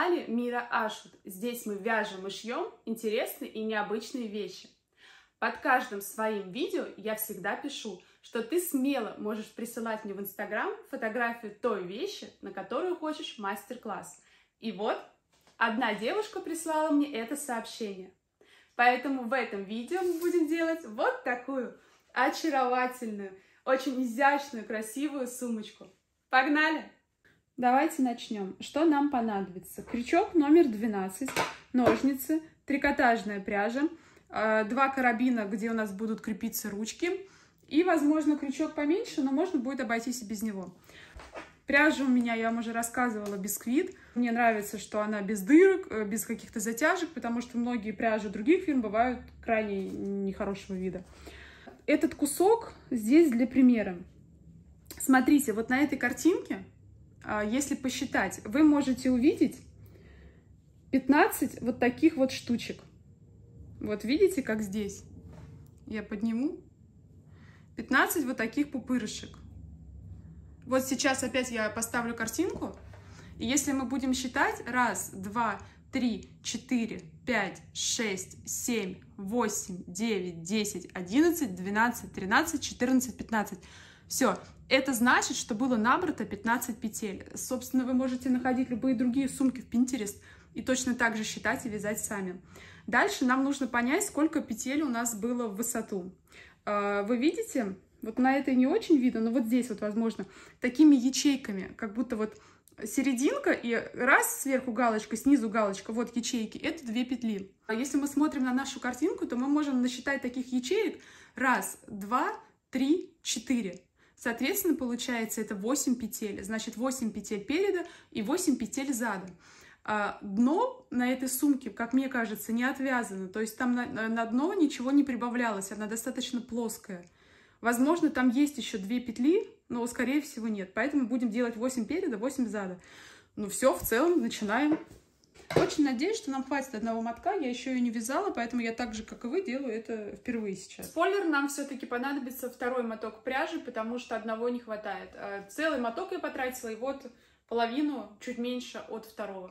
канале Мира Ашут. Здесь мы вяжем и шьем интересные и необычные вещи. Под каждым своим видео я всегда пишу, что ты смело можешь присылать мне в Инстаграм фотографию той вещи, на которую хочешь мастер-класс. И вот, одна девушка прислала мне это сообщение. Поэтому в этом видео мы будем делать вот такую очаровательную, очень изящную, красивую сумочку. Погнали! Давайте начнем. Что нам понадобится? Крючок номер 12, ножницы, трикотажная пряжа, 2 карабина, где у нас будут крепиться ручки, и, возможно, крючок поменьше, но можно будет обойтись и без него. Пряжа у меня, я вам уже рассказывала, бисквит. Мне нравится, что она без дырок, без каких-то затяжек, потому что многие пряжи других фирм бывают крайне нехорошего вида. Этот кусок здесь для примера. Смотрите, вот на этой картинке, если посчитать, вы можете увидеть 15 вот таких вот штучек. Вот видите, как здесь? Я подниму. 15 вот таких пупырышек. Вот сейчас опять я поставлю картинку. И если мы будем считать: 1, 2, 3, 4, 5, 6, 7, 8, 9, 10, 11, 12, 13, 14, 15. Все. Это значит, что было набрато 15 петель. Собственно, вы можете находить любые другие сумки в Pinterest и точно так же считать и вязать сами. Дальше нам нужно понять, сколько петель у нас было в высоту. Вы видите, вот на этой не очень видно, но вот здесь вот, возможно, такими ячейками, как будто вот серединка и раз сверху галочка, снизу галочка, вот ячейки, это 2 петли. Если мы смотрим на нашу картинку, то мы можем насчитать таких ячеек 1, 2, 3, 4. Соответственно, получается это 8 петель. Значит, 8 петель переда и 8 петель зада. Дно на этой сумке, как мне кажется, не отвязано. То есть там на дно ничего не прибавлялось. Она достаточно плоская. Возможно, там есть еще 2 петли, но, скорее всего, нет. Поэтому будем делать 8 переда, 8 зада. Ну все, в целом, начинаем. Очень надеюсь, что нам хватит одного мотка. Я еще ее не вязала, поэтому я так же, как и вы, делаю это впервые сейчас. Спойлер, нам все-таки понадобится 2-й моток пряжи, потому что одного не хватает. Целый моток я потратила, и вот половину, чуть меньше от 2-го.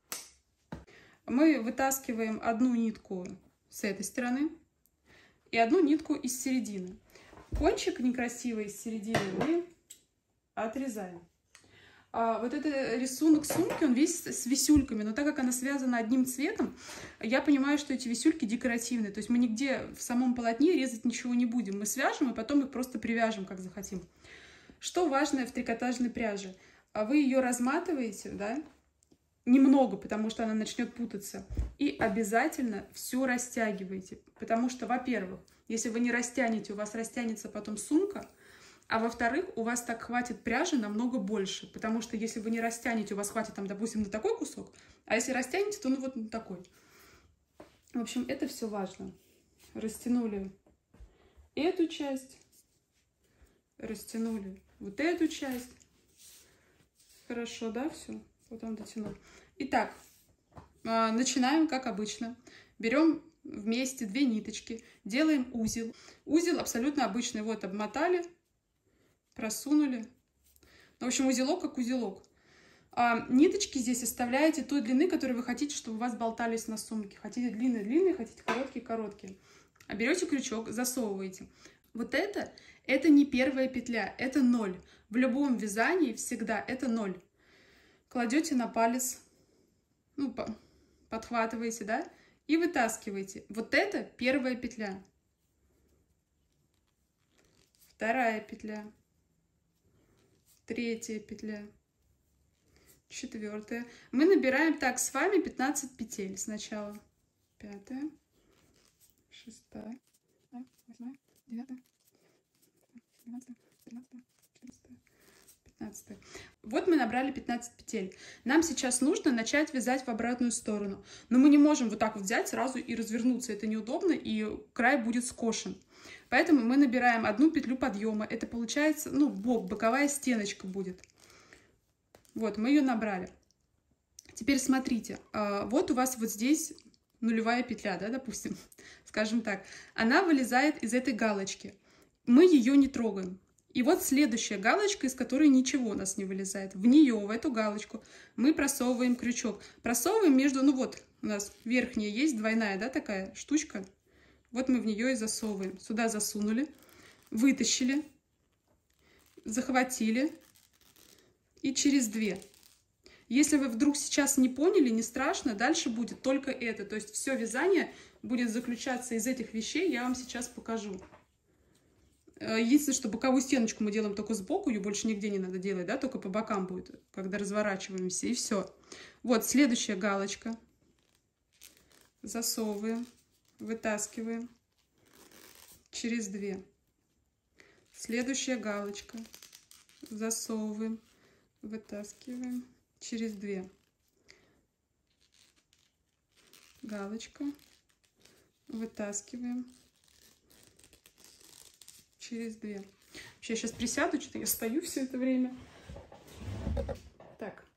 Мы вытаскиваем одну нитку с этой стороны и одну нитку из середины. Кончик некрасивый из середины мы отрезаем. Вот этот рисунок сумки, он весь с висюльками, но так как она связана одним цветом, я понимаю, что эти висюльки декоративные. То есть мы нигде в самом полотне резать ничего не будем. Мы свяжем и потом их просто привяжем, как захотим. Что важное в трикотажной пряже? Вы ее разматываете, да, немного, потому что она начнет путаться. И обязательно все растягиваете. Потому что, во-первых, если вы не растянете, у вас растянется потом сумка. А во-вторых, у вас так хватит пряжи намного больше, потому что если вы не растянете, у вас хватит там, допустим, на такой кусок, а если растянете, то ну вот на такой. В общем, это все важно. Растянули эту часть, растянули вот эту часть. Хорошо, да, все? Потом дотянул. Итак, начинаем как обычно. Берем вместе 2 ниточки, делаем узел. Узел абсолютно обычный. Вот обмотали. Просунули. В общем, узелок как узелок. Ниточки здесь оставляете той длины, которую вы хотите, чтобы у вас болтались на сумке. Хотите длинные-длинные, хотите короткие-короткие. Берете крючок, засовываете. Вот это не 1-я петля, это 0. В любом вязании всегда это 0. Кладете на палец, ну, подхватываете, да, и вытаскиваете. Вот это 1-я петля. 2-я петля. 3-я петля, 4-я. Мы набираем так с вами 15 петель сначала. 5-я, 6-я, 8-я, 9-я, 12-я, 13-я, 14-я, 15-я. Вот мы набрали 15 петель. Нам сейчас нужно начать вязать в обратную сторону. Но мы не можем вот так вот взять сразу и развернуться. Это неудобно, и край будет скошен. Поэтому мы набираем 1 петлю подъема. Это получается, ну, боковая стеночка будет. Вот, мы ее набрали. Теперь смотрите, вот у вас вот здесь 0-я петля, да, допустим, скажем так. Она вылезает из этой галочки. Мы ее не трогаем. И вот следующая галочка, из которой ничего у нас не вылезает. В нее, в эту галочку, мы просовываем крючок. Просовываем между, ну вот, у нас верхняя есть, двойная, да, такая штучка. Вот мы в нее и засовываем. Сюда засунули, вытащили, захватили и через 2. Если вы вдруг сейчас не поняли, не страшно, дальше будет только это. То есть все вязание будет заключаться из этих вещей, я вам сейчас покажу. Единственное, что боковую стеночку мы делаем только сбоку, ее больше нигде не надо делать, да, только по бокам будет, когда разворачиваемся, и все. Вот следующая галочка. Засовываем, вытаскиваем через 2. Следующая галочка. Засовываем, вытаскиваем через 2. Галочка. Вытаскиваем через 2. Вообще, я сейчас присяду, что-то я стою все это время. Так.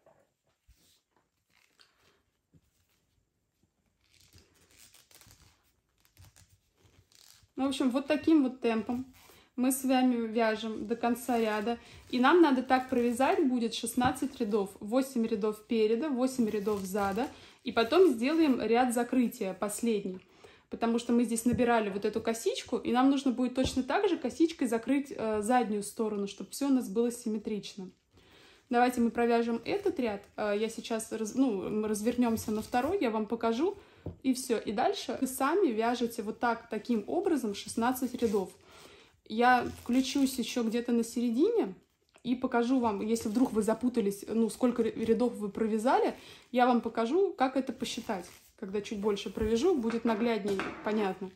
Ну, в общем, вот таким вот темпом мы с вами вяжем до конца ряда. И нам надо так провязать будет 16 рядов. 8 рядов переда, 8 рядов зада. И потом сделаем ряд закрытия, последний. Потому что мы здесь набирали вот эту косичку, и нам нужно будет точно так же косичкой закрыть заднюю сторону, чтобы все у нас было симметрично. Давайте мы провяжем этот ряд. Я сейчас развернемся на второй, я вам покажу, и все. И дальше вы сами вяжете вот так, таким образом 16 рядов. Я включусь еще где-то на середине и покажу вам, если вдруг вы запутались, ну, сколько рядов вы провязали, я вам покажу, как это посчитать. Когда чуть больше провяжу, будет нагляднее, понятно.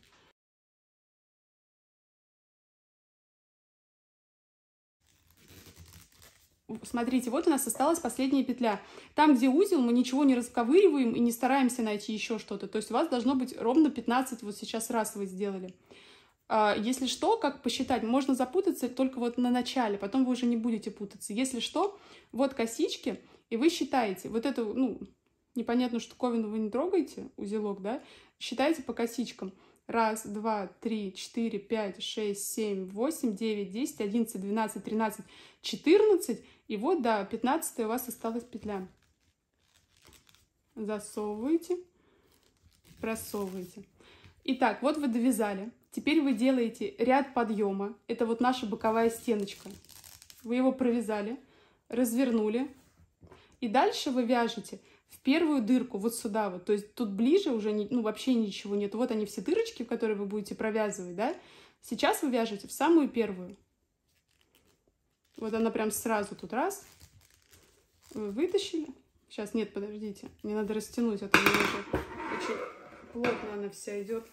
Смотрите, вот у нас осталась последняя петля. Там, где узел, мы ничего не расковыриваем и не стараемся найти еще что-то. То есть у вас должно быть ровно 15, вот сейчас раз вы сделали. Если что, как посчитать, можно запутаться только вот на начале, потом вы уже не будете путаться. Если что, вот косички, и вы считаете, вот эту, ну, непонятную штуковину вы не трогаете, узелок, да, считаете по косичкам. 1, 2, 3, 4, 5, 6, 7, 8, 9, 10, 11, 12, 13, 14. И вот, да, 15 у вас осталась петля. Засовываете, просовываете. Итак, вот вы довязали. Теперь вы делаете ряд подъема. Это вот наша боковая стеночка. Вы его провязали, развернули. И дальше вы вяжете в первую дырку, вот сюда вот. То есть тут ближе уже вообще ничего нет. Вот они все дырочки, в которые вы будете провязывать, да. Сейчас вы вяжете в самую первую. Вот она прям сразу тут раз. Вы вытащили. Сейчас, нет, подождите. Мне надо растянуть, а то мне уже очень плотно она вся идет.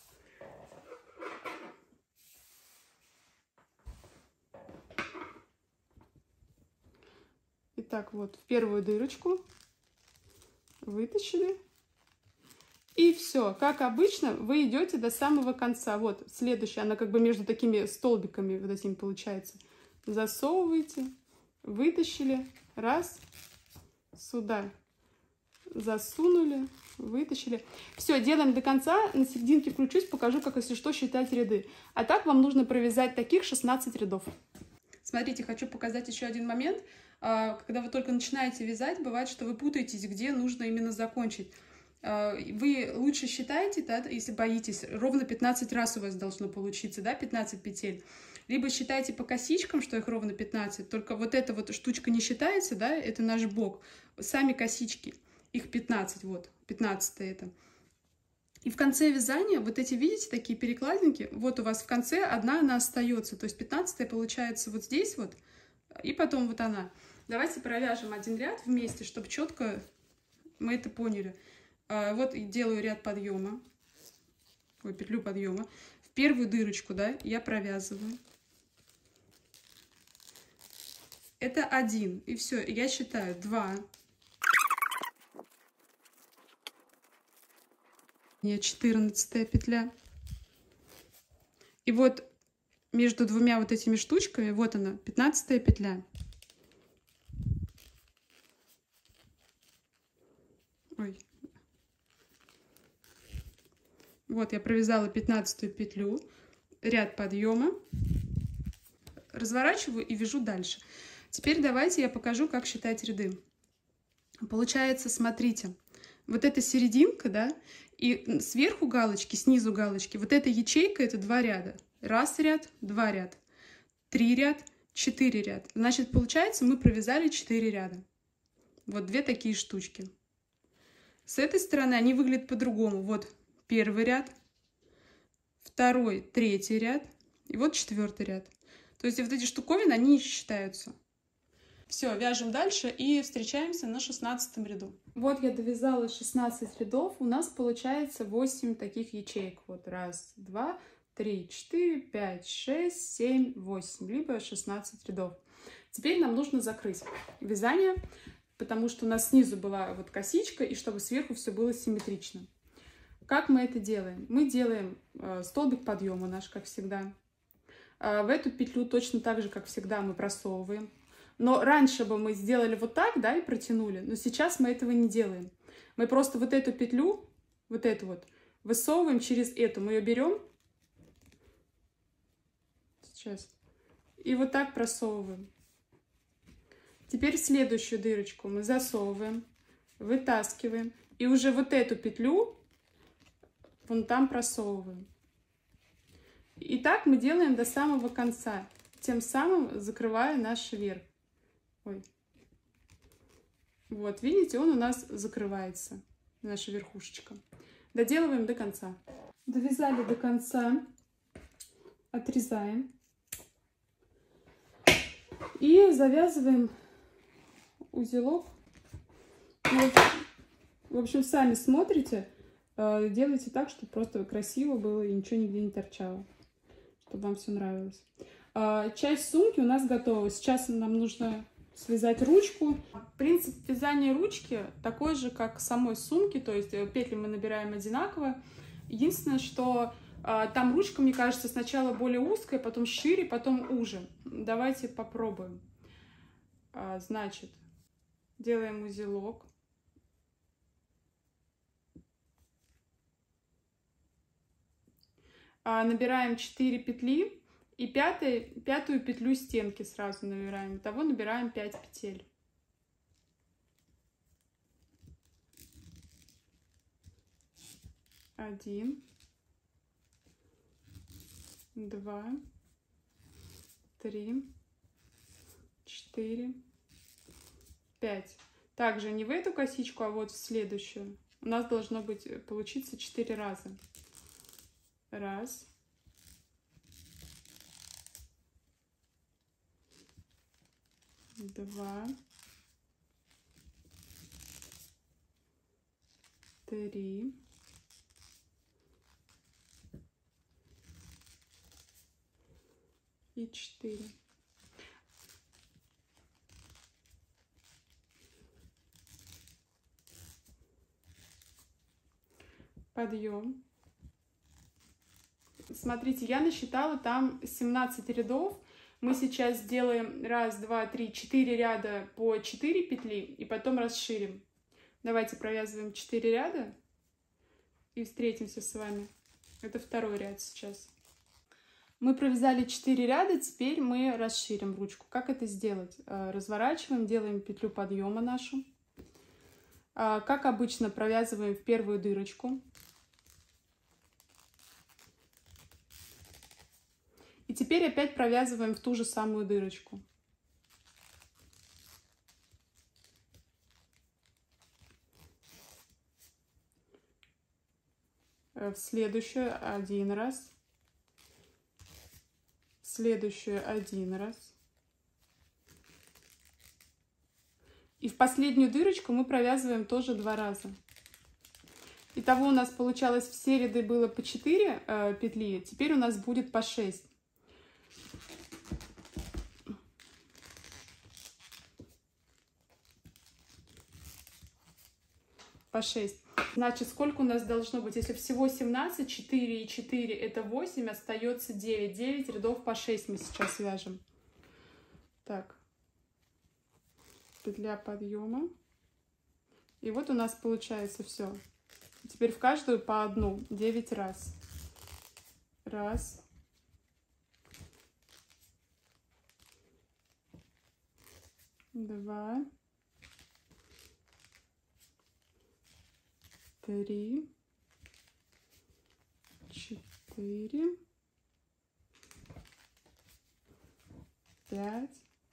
Итак, вот в первую дырочку вытащили. И все. Как обычно, вы идете до самого конца. Вот следующая, она как бы между такими столбиками вот этим получается. Засовываете, вытащили, раз, сюда засунули, вытащили. Все, делаем до конца, на серединке включусь, покажу, как, если что, считать ряды. А так вам нужно провязать таких 16 рядов. Смотрите, хочу показать еще один момент. Когда вы только начинаете вязать, бывает, что вы путаетесь, где нужно именно закончить. Вы лучше считаете, да, если боитесь, ровно 15 раз у вас должно получиться, да, 15 петель. Либо считайте по косичкам, что их ровно 15, только вот эта вот штучка не считается, да, это наш бок. Сами косички, их 15, вот, 15 это. И в конце вязания, вот эти, видите, такие перекладинки, вот у вас в конце одна она остается, то есть 15 получается вот здесь вот, и потом вот она. Давайте провяжем один ряд вместе, чтобы четко мы это поняли. Вот делаю ряд подъема, ой, петлю подъема. В первую дырочку, да, я провязываю. Это 1, и все, я считаю 2. Не, 14-я петля. И вот между двумя вот этими штучками, вот она, 15-я петля. Ой. Вот я провязала 15-ю петлю, ряд подъема, разворачиваю и вяжу дальше. Теперь давайте я покажу, как считать ряды. Получается, смотрите, вот эта серединка, да, и сверху галочки, снизу галочки, вот эта ячейка — это 2 ряда. Раз ряд, 2 ряда, 3 ряд, 4 ряда. Значит, получается, мы провязали 4 ряда. Вот 2 такие штучки. С этой стороны они выглядят по-другому. Вот первый ряд, второй, третий ряд и вот 4-й ряд. То есть вот эти штуковины, они не считаются. Все, вяжем дальше и встречаемся на 16 ряду. Вот я довязала 16 рядов. У нас получается 8 таких ячеек. Вот раз, два, 3, 4, 5, 6, 7, 8, либо 16 рядов. Теперь нам нужно закрыть вязание, потому что у нас снизу была вот косичка, и чтобы сверху все было симметрично. Как мы это делаем? Мы делаем столбик подъема наш, как всегда. В эту петлю точно так же, как всегда, мы просовываем. Но раньше бы мы сделали вот так, да, и протянули, но сейчас мы этого не делаем. Мы просто вот эту петлю, вот эту вот, высовываем через эту. Мы ее берем, сейчас, и вот так просовываем. Теперь следующую дырочку мы засовываем, вытаскиваем, и уже вот эту петлю вон там просовываем. И так мы делаем до самого конца, тем самым закрывая наш верх. Ой. Вот, видите, он у нас закрывается, наша верхушечка. Доделываем до конца. Довязали до конца, отрезаем и завязываем узелок. Вот. В общем, сами смотрите, делайте так, чтобы просто красиво было и ничего нигде не торчало, чтобы вам все нравилось. Часть сумки у нас готова. Сейчас нам нужно связать ручку. Принцип вязания ручки такой же, как самой сумки, то есть петли мы набираем одинаково. Единственное, что там ручка, мне кажется, сначала более узкая, потом шире, потом уже. Давайте попробуем. Значит, делаем узелок. Набираем 4 петли. И пятую петлю стенки сразу набираем. Итого набираем 5 петель. Один, два, три, 4, 5. Также не в эту косичку, а вот в следующую. У нас должно быть получиться 4 раза. Раз. Два, 3, 4. Подъем. Смотрите, я насчитала там 17 рядов. Мы сейчас сделаем 1, 2, 3, 4 ряда по 4 петли и потом расширим. Давайте провязываем 4 ряда и встретимся с вами. Это второй ряд сейчас. Мы провязали 4 ряда, теперь мы расширим ручку. Как это сделать? Разворачиваем, делаем петлю подъема нашу. Как обычно, провязываем в первую дырочку. И теперь опять провязываем в ту же самую дырочку. В следующую 1 раз. В следующую 1 раз. И в последнюю дырочку мы провязываем тоже 2 раза. Итого у нас получалось, все ряды было по 4 петли, теперь у нас будет по 6. По 6. Значит, сколько у нас должно быть? Если всего 17, 4 и 4 это 8, остается 9. 9 рядов по 6 мы сейчас вяжем. Так. Петля подъема. И вот у нас получается все. Теперь в каждую по одну. 9 раз. Раз. 2, 3, 4, 5,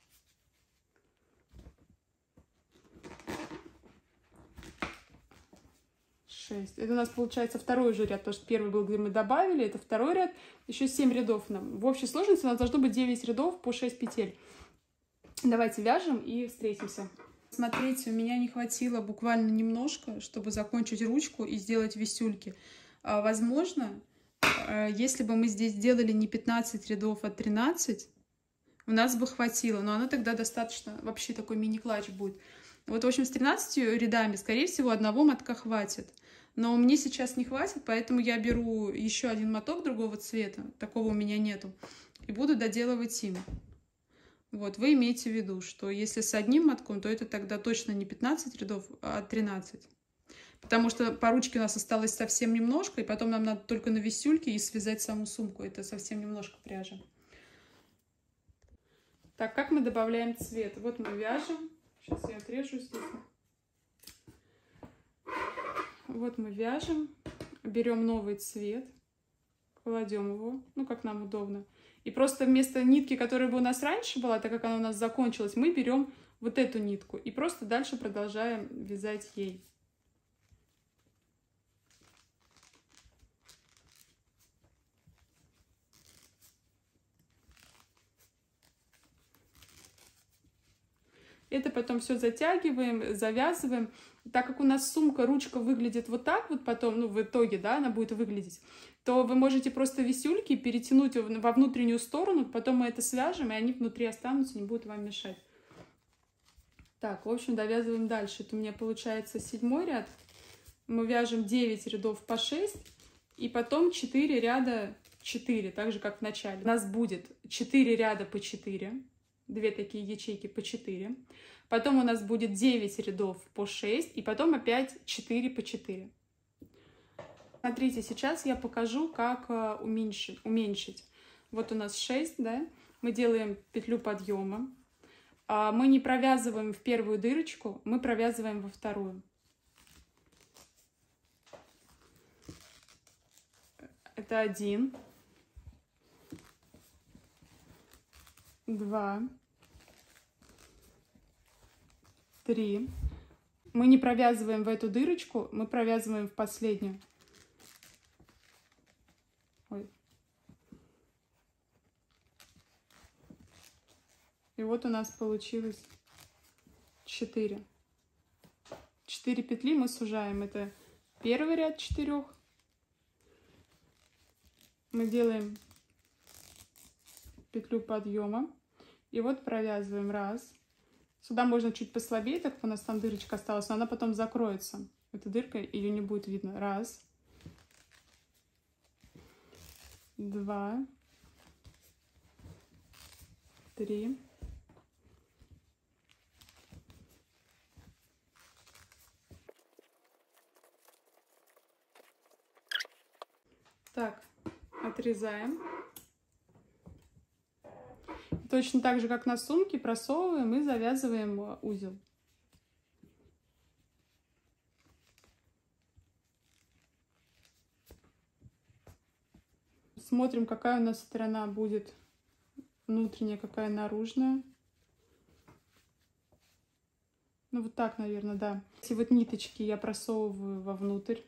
6. Это у нас получается второй уже ряд, потому что первый был, где мы добавили, это второй ряд, еще 7 рядов нам. В общей сложности у нас должно быть 9 рядов по 6 петель. Давайте вяжем и встретимся. Смотрите, у меня не хватило буквально немножко, чтобы закончить ручку и сделать висюльки. Возможно, если бы мы здесь делали не 15 рядов, а 13, у нас бы хватило, но оно тогда достаточно, вообще такой мини-клатч будет. Вот, в общем, с 13 рядами, скорее всего, одного мотка хватит. Но мне сейчас не хватит, поэтому я беру еще один моток другого цвета, такого у меня нету, и буду доделывать им. Вот, вы имейте в виду, что если с одним мотком, то это тогда точно не 15 рядов, а 13. Потому что по ручке у нас осталось совсем немножко, и потом нам надо только на висюльке и связать саму сумку. Это совсем немножко пряжи. Так, как мы добавляем цвет? Вот мы вяжем. Сейчас я отрежу здесь. Вот мы вяжем, берем новый цвет, кладем его, ну, как нам удобно. И просто вместо нитки, которая бы у нас раньше была, так как она у нас закончилась, мы берем вот эту нитку и просто дальше продолжаем вязать ей. Это потом все затягиваем, завязываем. Так как у нас сумка, ручка выглядит вот так вот потом, ну, в итоге, да, она будет выглядеть, то вы можете просто висюльки перетянуть во внутреннюю сторону, потом мы это свяжем, и они внутри останутся, не будут вам мешать. Так, в общем, довязываем дальше. Это у меня получается 7-й ряд. Мы вяжем 9 рядов по 6, и потом 4 ряда 4, так же, как в начале. У нас будет 4 ряда по 4. 2 такие ячейки по 4. Потом у нас будет 9 рядов по 6. И потом опять 4 по 4. Смотрите, сейчас я покажу, как уменьшить. Вот у нас 6, да? Мы делаем петлю подъема. Мы не провязываем в первую дырочку, мы провязываем во вторую. Это 1. 2, 3. Мы не провязываем в эту дырочку, мы провязываем в последнюю. Ой. И вот у нас получилось 4. 4 петли мы сужаем. Это первый ряд 4. Мы делаем петлю подъема. И вот провязываем 1. Сюда можно чуть послабее, так как у нас там дырочка осталась, но она потом закроется. Эта дырка, ее не будет видно. 1, 2, 3. Так, отрезаем. Точно так же, как на сумке, просовываем и завязываем узел. Смотрим, какая у нас сторона будет внутренняя, какая наружная. Ну, вот так, наверное, да. Эти вот ниточки я просовываю вовнутрь.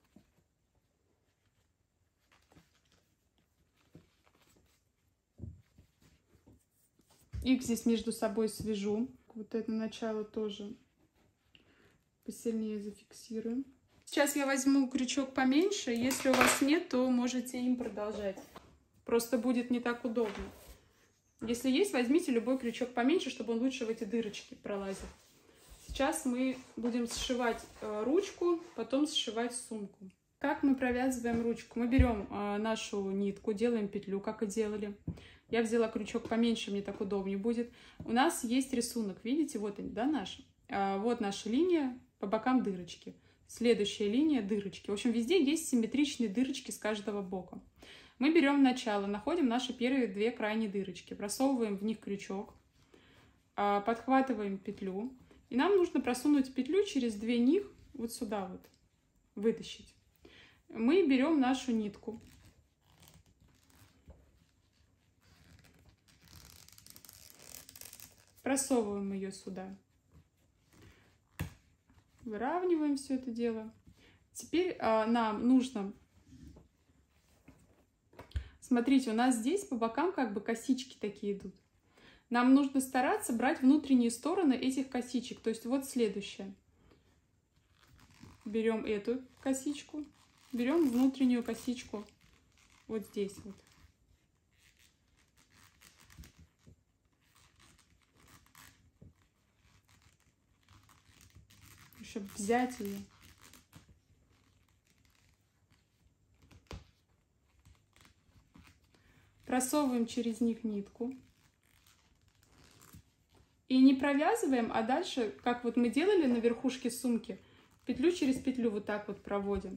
Их здесь между собой свяжу. Вот это начало тоже посильнее зафиксируем. Сейчас я возьму крючок поменьше. Если у вас нет, то можете им продолжать. Просто будет не так удобно. Если есть, возьмите любой крючок поменьше, чтобы он лучше в эти дырочки пролазил. Сейчас мы будем сшивать ручку, потом сшивать сумку. Как мы провязываем ручку? Мы берем нашу нитку, делаем петлю, как и делали. Я взяла крючок поменьше, мне так удобнее будет. У нас есть рисунок, видите, вот они, да, наш? Вот наша линия, по бокам дырочки. Следующая линия дырочки. В общем, везде есть симметричные дырочки с каждого бока. Мы берем начало, находим наши первые 2 крайние дырочки, просовываем в них крючок. подхватываем петлю. И нам нужно просунуть петлю через две них вот сюда вот, вытащить. Мы берем нашу нитку. Просовываем ее сюда. Выравниваем все это дело. Теперь нам нужно... Смотрите, у нас здесь по бокам как бы косички такие идут. Нам нужно стараться брать внутренние стороны этих косичек. То есть вот следующее. Берем эту косичку, берем внутреннюю косичку вот здесь вот. Чтобы взять ее. Просовываем через них нитку. И не провязываем, а дальше, как вот мы делали на верхушке сумки, петлю через петлю вот так вот проводим.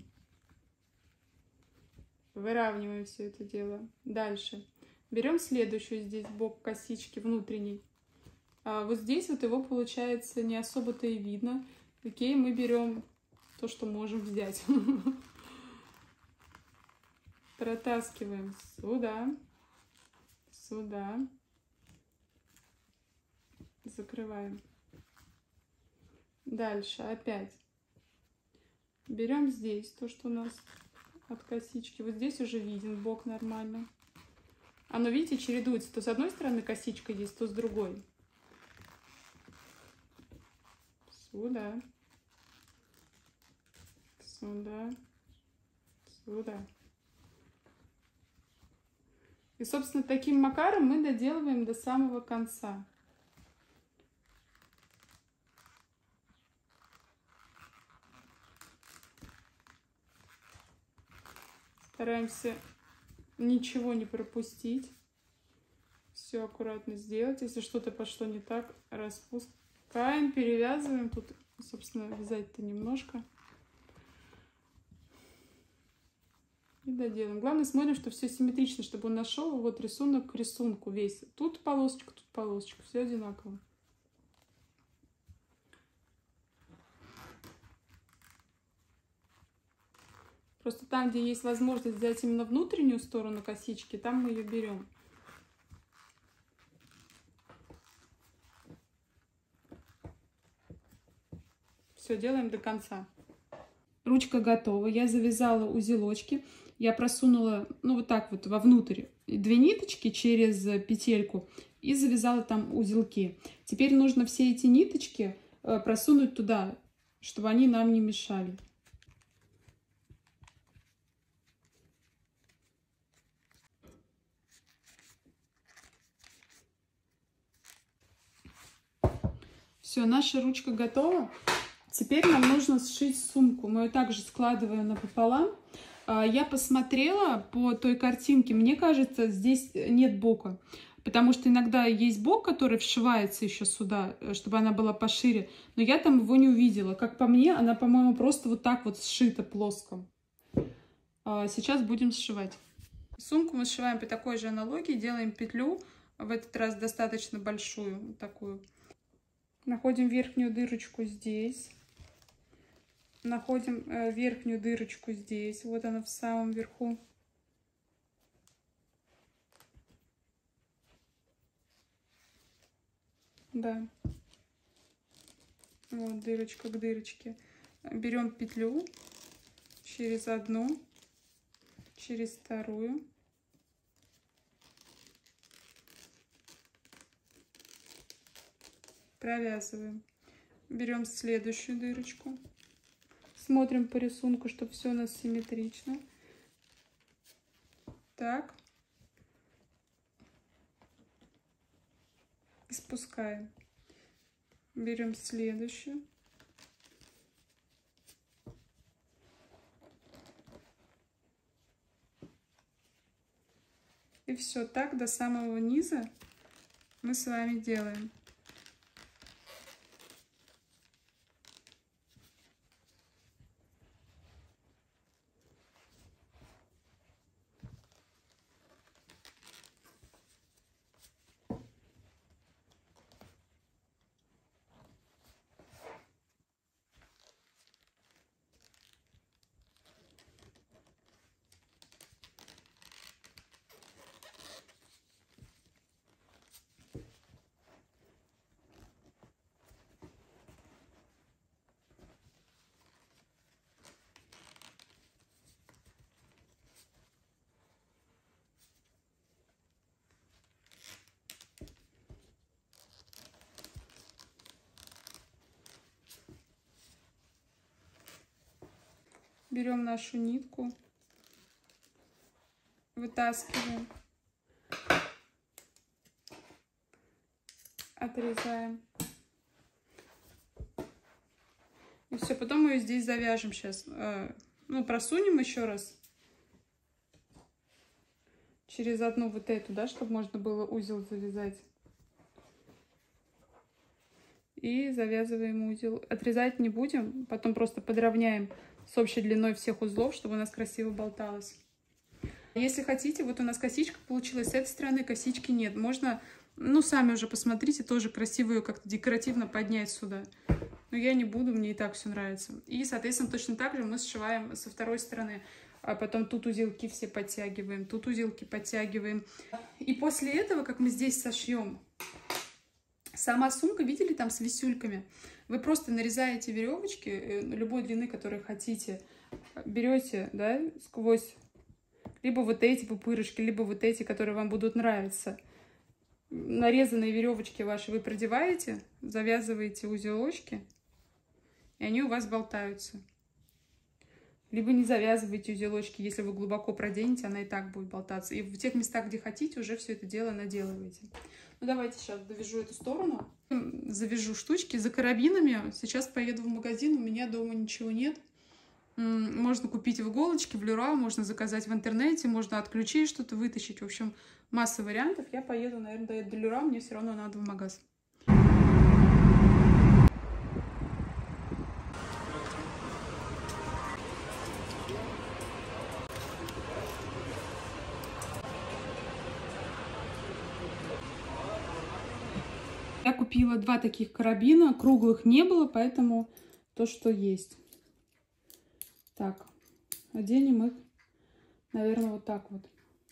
Выравниваем все это дело. Дальше. Берем следующую здесь бок косички внутренний. Вот здесь вот его получается не особо-то и видно. Окей, мы берем то, что можем взять. Протаскиваем сюда, сюда. Закрываем. Дальше опять берем здесь то, что у нас от косички. Вот здесь уже виден бок нормально. Оно, видите, чередуется. То с одной стороны косичка есть, то с другой. Сюда. Сюда. Сюда. И, собственно, таким макаром мы доделываем до самого конца. Стараемся ничего не пропустить. Все аккуратно сделать. Если что-то пошло не так, распускаем, перевязываем. Тут, собственно, вязать-то немножко. И доделаем. Главное, смотрим, что все симметрично, чтобы он нашел вот рисунок к рисунку весь. Тут полосочка, все одинаково. Просто там, где есть возможность взять именно внутреннюю сторону косички, там мы ее берем. Все, делаем до конца. Ручка готова. Я завязала узелочки. Я просунула, ну, вот так вот вовнутрь две ниточки через петельку и завязала там узелки. Теперь нужно все эти ниточки просунуть туда, чтобы они нам не мешали. Все, наша ручка готова. Теперь нам нужно сшить сумку. Мы ее также складываем напополам. Я посмотрела по той картинке. Мне кажется, здесь нет бока. Потому что иногда есть бок, который вшивается еще сюда, чтобы она была пошире. Но я там его не увидела. Как по мне, она, по-моему, просто вот так вот сшита плоско. Сейчас будем сшивать. Сумку мы сшиваем по такой же аналогии. Делаем петлю. В этот раз достаточно большую. Вот такую. Находим верхнюю дырочку здесь. Находим верхнюю дырочку здесь. Вот она в самом верху. Да. Вот дырочка к дырочке. Берем петлю через одну, через вторую. Провязываем. Берем следующую дырочку. Смотрим по рисунку, чтобы все у нас симметрично. Так. И спускаем. Берем следующую. И все так до самого низа мы с вами делаем. Берем нашу нитку, вытаскиваем, отрезаем. И все, потом мы ее здесь завяжем сейчас. Ну, просунем еще раз через одну вот эту, да, чтобы можно было узел завязать. И завязываем узел. Отрезать не будем, потом просто подровняем с общей длиной всех узлов, чтобы у нас красиво болталось. Если хотите, вот у нас косичка получилась, с этой стороны косички нет. Можно, ну, сами уже посмотрите, тоже красиво ее как-то декоративно поднять сюда. Но я не буду, мне и так все нравится. И, соответственно, точно так же мы сшиваем со второй стороны. А потом тут узелки все подтягиваем, тут узелки подтягиваем. И после этого, как мы здесь сошьем, сама сумка, видели, там с висюльками? Вы просто нарезаете веревочки любой длины, которую хотите, берете, да, сквозь либо вот эти пупырышки, либо вот эти, которые вам будут нравиться. Нарезанные веревочки ваши вы продеваете, завязываете узелочки, и они у вас болтаются. Либо не завязывайте узелочки, если вы глубоко проденете, она и так будет болтаться. И в тех местах, где хотите, уже все это дело наделываете. Ну, давайте сейчас довяжу эту сторону. Завяжу штучки за карабинами. Сейчас поеду в магазин, у меня дома ничего нет. Можно купить в иголочке, в Леруа, можно заказать в интернете, можно от ключей что-то вытащить. В общем, масса вариантов. Я поеду, наверное, до Леруа, мне все равно надо в магазин. Я купила 2 таких карабина, круглых не было, поэтому то, что есть. Так, оденем их, наверное, вот так вот.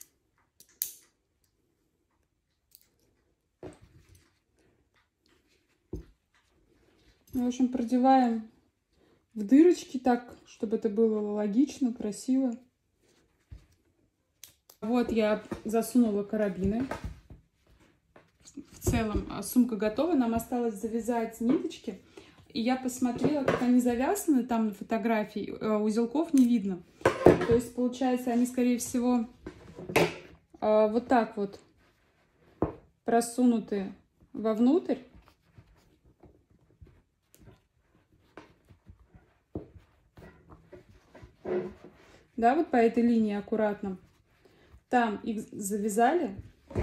В общем, продеваем в дырочки так, чтобы это было логично, красиво. Вот я засунула карабины. В целом сумка готова, нам осталось завязать ниточки. И я посмотрела, как они завязаны там на фотографии, узелков не видно. То есть, получается, они, скорее всего, вот так вот просунуты вовнутрь. Да, вот по этой линии аккуратно. Там их завязали.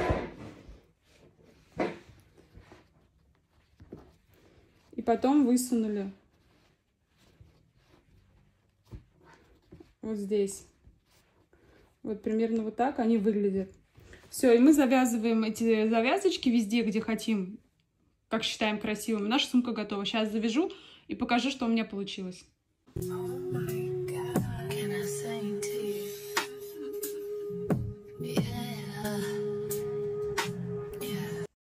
И потом высунули вот здесь. Вот примерно вот так они выглядят. Все, и мы завязываем эти завязочки везде, где хотим, как считаем красивым. Наша сумка готова. Сейчас завяжу и покажу, что у меня получилось.